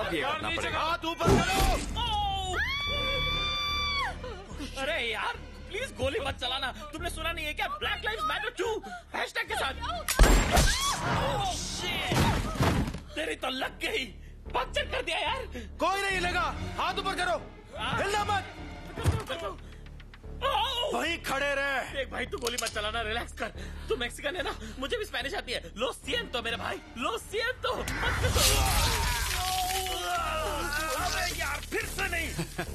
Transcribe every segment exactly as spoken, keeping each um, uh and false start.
अब ये करना पड़ेगा। हाथ ऊपर करो। अरे यार प्लीज गोली मत चलाना। तुमने सुना नहीं है क्या? Black lives matter too hashtag के साथ। ओह शिट, तेरी तो लग गई। पंचर कर दिया यार। कोई नहीं लगा। हाथ ऊपर करो, हिलना मत। वहीं खड़े रहे। देख भाई तू गोली मत चलाना, रिलैक्स कर। तू मैक्सिकन है ना, मुझे भी स्पेनिश आती है। लो सिएंतो मेरे भाई, लो सिएंतो। अबे यार फिर से नहीं।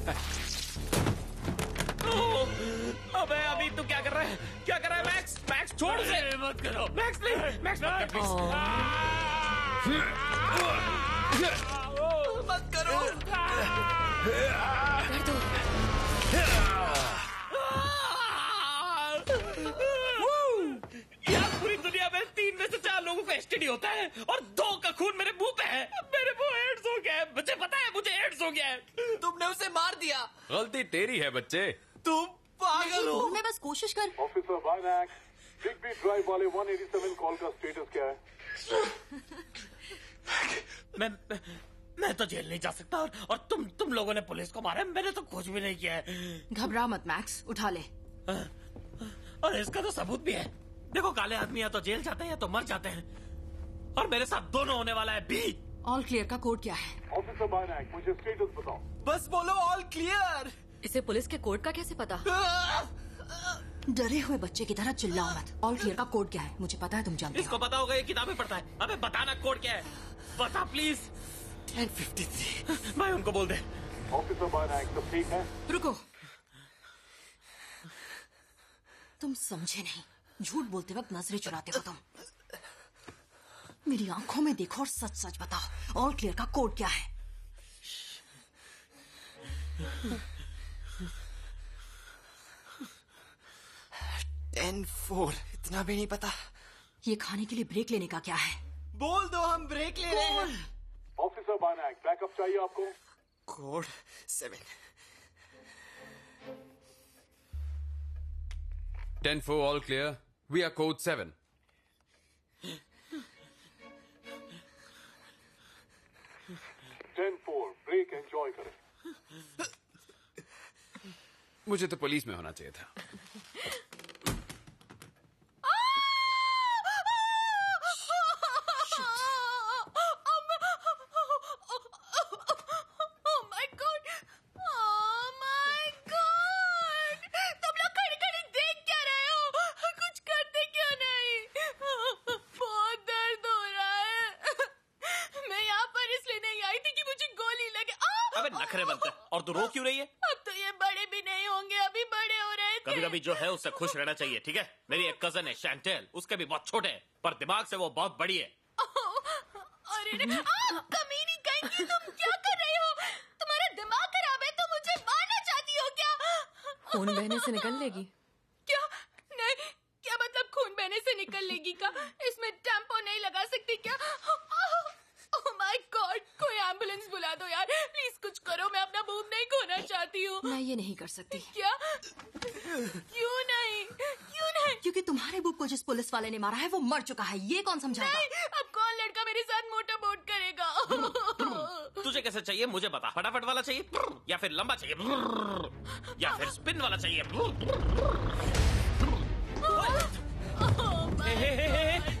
अबे अभी तू क्या कर रहा है? क्या कर रहा है मैक्स? मैक्स छोड़ उसे। मत करो मैक्स, प्लीज मैक्स मत कर प्लीज। मत करो। यार पूरी दुनिया में तीन में से चार लोगों को एसटीडी होता है और दो का खून मेरे मुंह पे है। मेरे को एड्स हो गया है। मुझे पता है मुझे एड्स हो गया है। तुमने उसे मार दिया। गलती तेरी है बच्चे। तुम पागल हो। मैं बस कोशिश कर। ऑफिसर बायनैक, बिग बी ड्राइव वाले एक सौ सत्तासी कॉल का स्टेटस क्या है? मैं मैं तो जेल नहीं जा सकता और, और तुम तुम लोगों ने पुलिस को मारा। मैंने तो कुछ भी नहीं किया है। घबरा मत मैक्स, उठा ले। और इसका तो सबूत भी है। देखो काले आदमी या तो जेल जाते हैं या तो मर जाते हैं और मेरे साथ दोनों होने वाला है। बी ऑल क्लियर का कोड क्या है? ऑफिसर बायनैक, मुझे स्टेटस बताओ। बस बोलो ऑल क्लियर। इसे पुलिस के कोड का कैसे पता? डरे हुए बच्चे की तरह चिल्लाओ मत। ऑल क्लियर का कोड क्या है? मुझे पता है तुम जानते हो। इसको पता होगा, ये किताबें पढ़ता है। अबे बताना कोड क्या है, बता प्लीज। Ten fifty three. भाई उनको बोल दे। ऑफिसर बायनैक, सब ठीक है? रुको, तुम समझे नहीं। झूठ बोलते वक्त नजरें चुराते हो तुम। मेरी आंखों में देखो और सच सच बताओ, ऑल क्लियर का कोड क्या है? Ten four. इतना भी नहीं पता। ये खाने के लिए ब्रेक लेने का क्या है? बोल दो हम ब्रेक ले रहे हैं। ऑफिसर बायनैक, बैकअप चाहिए आपको? Code seven. Ten four all clear, we are code seven. Ten four, break enjoy करें। मुझे तो पुलिस में होना चाहिए था। नखरे बनता है और तू रो क्यों रही है? अब तो ये बड़े भी नहीं होंगे, अभी बड़े हो रहे थे। कभी कभी जो है उससे खुश रहना चाहिए, ठीक है? मेरी एक कजन है शैंटेल, उसके भी बहुत छोटे हैं पर दिमाग से वो बहुत बड़ी है। अरे कमीनी कहीं की, तुम क्या कर रही हो? तुम्हारा दिमाग खराब है, तुम मुझे मारना चाहती हो क्या? खून बहने से निकल लेगी क्या? नहीं, क्या मतलब खून बहने से निकल लेगी का? इसमें टैम्पो नहीं लगा सकती क्या? ओह माय गॉड, कोई एम्बुलेंस बुला दो यार प्लीज, कुछ करो। मैं अपना बूब नहीं खोना चाहती हूँ। मैं ये नहीं कर सकती। क्या? क्यों नहीं? क्यों नहीं? क्योंकि तुम्हारे बूब को जिस पुलिस वाले ने मारा है वो मर चुका है। ये कौन समझाएगा? नहीं, अब कौन लड़का मेरे साथ मोटर बोट करेगा? तुझे कैसे चाहिए मुझे बता। फटाफट वाला चाहिए या फिर लंबा चाहिए या फिर स्पिन वाला चाहिए?